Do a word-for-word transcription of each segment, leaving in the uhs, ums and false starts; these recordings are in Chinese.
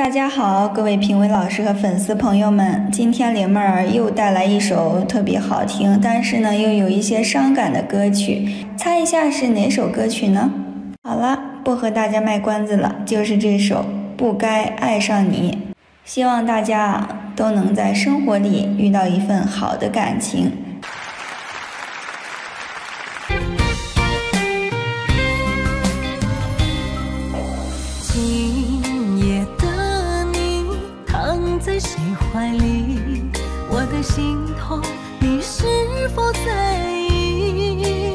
大家好，各位评委老师和粉丝朋友们，今天灵妹儿又带来一首特别好听，但是呢又有一些伤感的歌曲，猜一下是哪首歌曲呢？好了，不和大家卖关子了，就是这首《不该爱上你》。希望大家都能在生活里遇到一份好的感情。 今夜的你躺在谁怀里？我的心痛，你是否在意？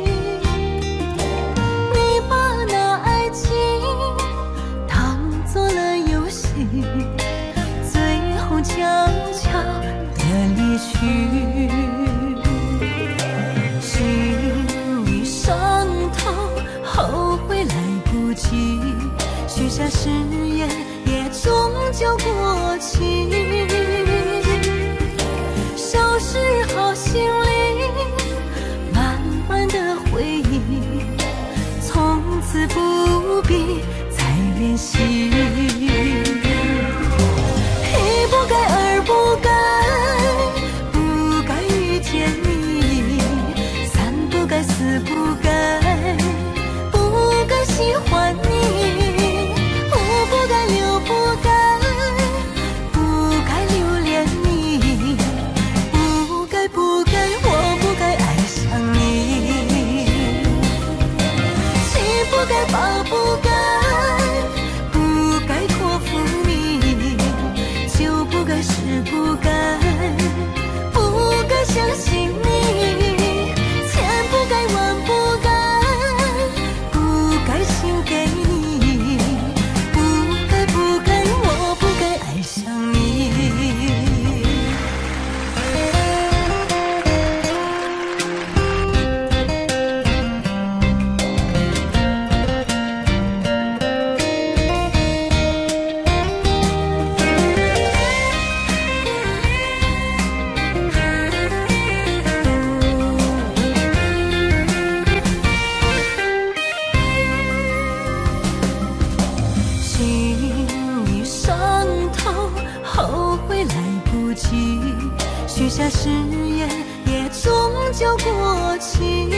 你把那爱情当作了游戏，最后悄悄地离去。心已伤透，后悔来不及，许下誓言也终究过期。收拾好行李，满满的回忆，从此不必再联系。一不该二不该，不该遇见你，三不该四不该，不该喜欢你，五不该六不该，不该留恋你，不该不该，我不该爱上你。七不该八不该，不该托付你，九不该十不该，不该相信你，千不该万不该，不该心给你，不该不该，我不该爱上你。心已伤透，后悔来不及，许下誓言也终究过期。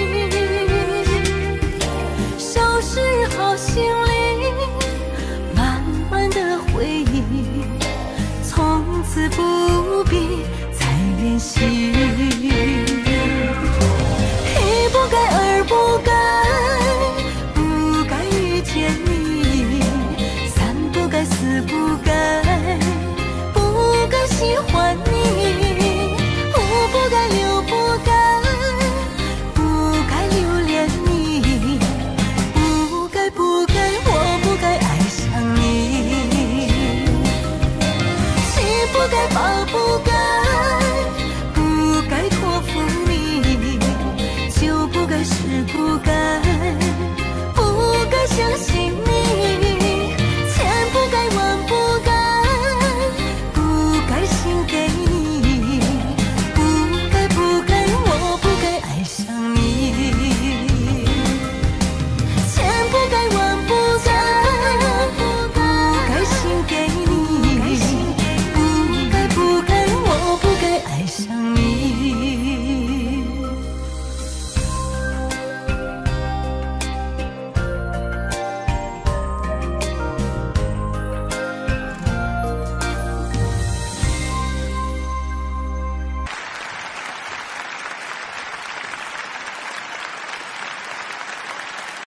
收拾好行李，满满的回忆，从此不必再联系。